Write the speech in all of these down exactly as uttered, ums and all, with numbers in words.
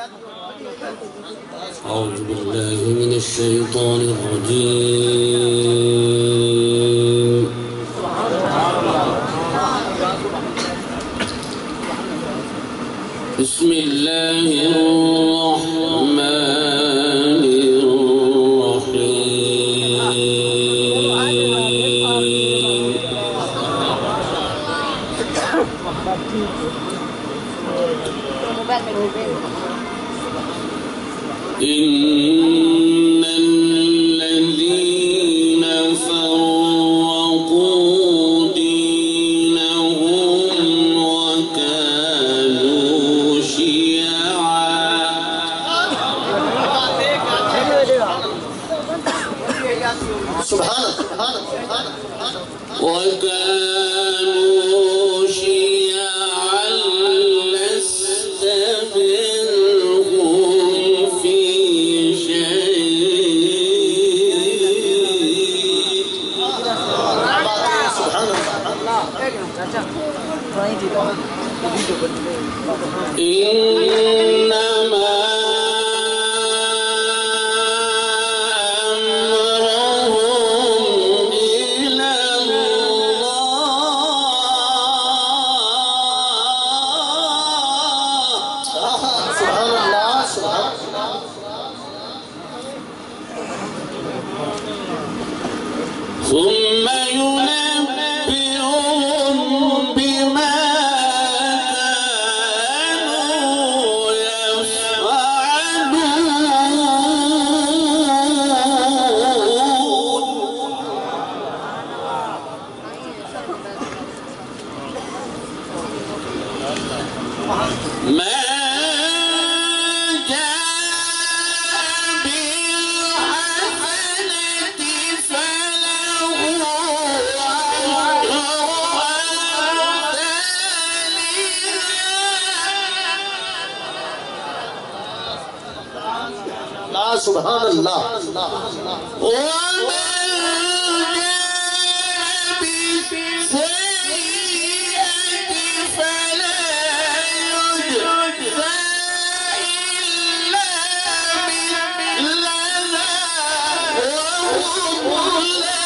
أعوذ بالله من الشيطان الرجيم. بسم الله الرحمن الرحيم. إن الذين فرقوا دينهم وكانوا شيعا سبحان وكانوا شيعا لست منهم في إنما أمرهم إلى الله. سبحان الله سبحان الله. ثم ينبئهم بما سبحان الله. ومن جاء بالسيئة فلا يجزى إلا مثلها وهم لا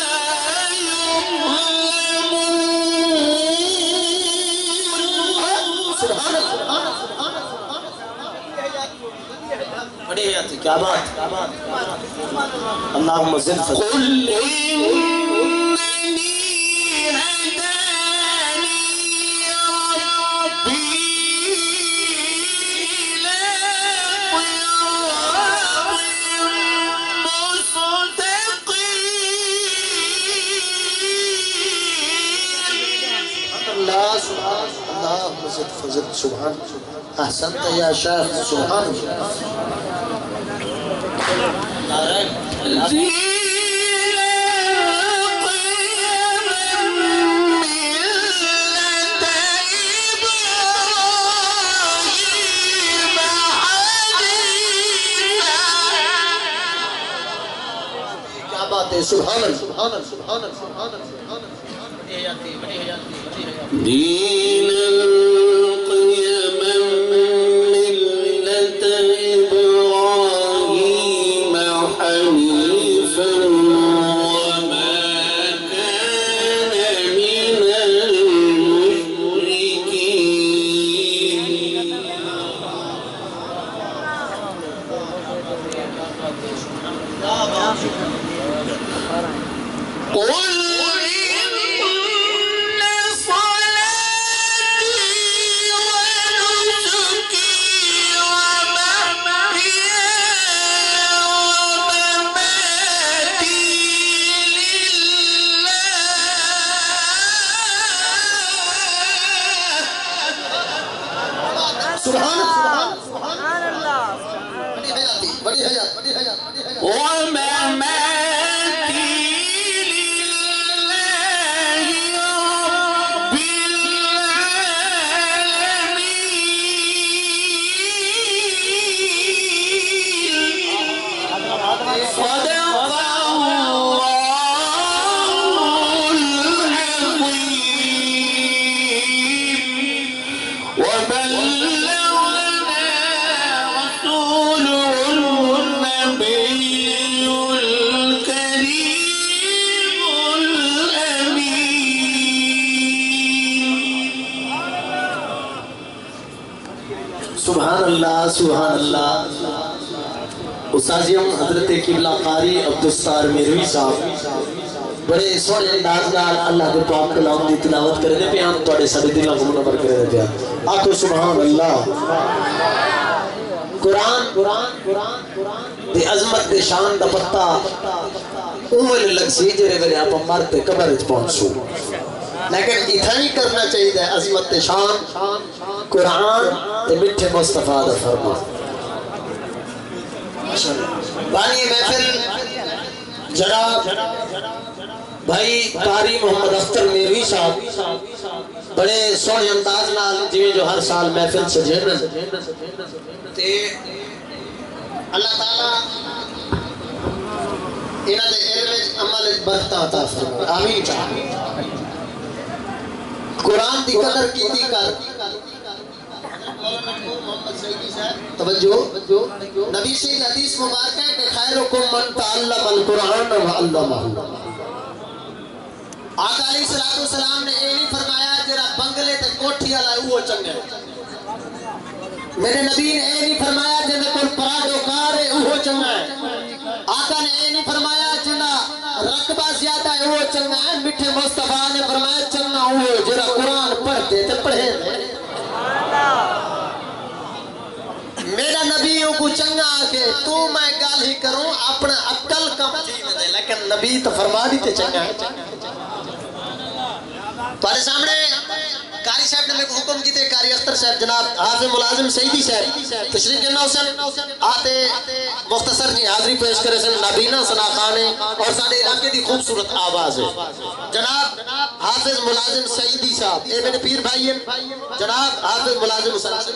يظلمون. سبحان الله. क्या बात अल्लाहुम्मा ज़िद कुल इन्नी हदानी रब्बी इला सिरातिन मुस्तक़ीम. अल्लाह सुभान अल्लाहुम्मा ज़िद फ़ज़िद सुभान अहसनत या शेख सुभान. क्या बात है. सुभान सुभान सुभान सुभान सुभान. दीन وبلغنا رسول سبحان اللہ سبحان اللہ. استاذیم حضرت قبلہ قاری عبدالستار میروی صاحب بڑے سونے انداز نال اللہ کے پاک کلام دی تلاوت کرنے پہ ہم توڑے سارے دلوں کو منور کرنے پہ آخو سبحان اللہ. قرآن قرآن دی عظمت دی شان دا پتہ اوہل لگ سی جرے ویلے آپ مرتے قبر اچ پہنچو، لیکن اتھا ہی کرنا چاہیے دے عظمت دی شان قرآن تے مٹھے مصطفیٰ دا فرما. بانی محفل جناب بھائی قاری محمد اختر میروی صاحب بڑے سونے انداز نال جویں جو ہر سال محفل سجھن تے اللہ تعالیٰ انہاں دے علم عمل برکت عطا فرمائے. آمین چاہیے. قرآن دی قدر کی دی کر توجہ نبی سے حدیث مبارک ہے کہ خیرکم من تعلم القرآن وعلمہ. آقا علیہ السلام نے یہ نہیں فرمایا جرا بنگلے تے کوٹھی والا وہ چنگا ہے. میرے نبی نے یہ نہیں فرمایا جن کو پراڈو کار ہے وہ چنگا ہے. آقا نے یہ نہیں فرمایا جنا رقبہ زیادہ ہے وہ چنگا ہے. میٹھے مصطفیٰ نے فرمایا چنگا وہ جرا قرآن پڑھتے تے پڑھے. میرا نبیوں کو چنگا آکے تو میں گال ہی کروں اپنا عقل کم جینے دے، لیکن نبی تو فرما دی تے چنگا ہے. تمہارے سامنے قاری صاحب نے میں کو حکم کی تے قاری اختر صاحب جناب حافظ ملازم سعیدی صاحب تشریف جنہ حسن آتے مختصر جی حاضری پیش کرے سن نابینا سنا خانے اور سارے علاقے دی خوبصورت آواز ہے. جناب حافظ ملازم سعیدی صاحب اے میرے پیر بھائی ہیں. جناب حافظ ملازم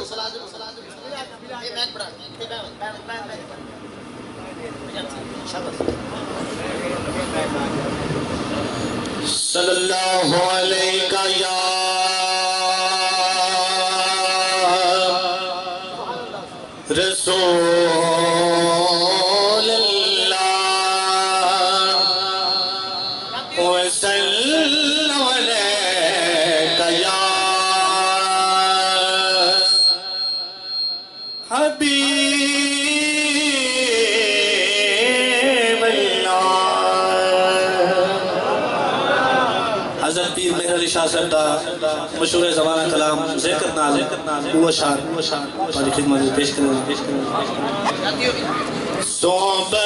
صلی اللہ علیہ یا رسول اللہ وسلم علیہ یا حبیب شاہ صاحب دا مشہور زمانہ کلام ذکر نال وہ شعر ہماری خدمت میں پیش کریں. صحبت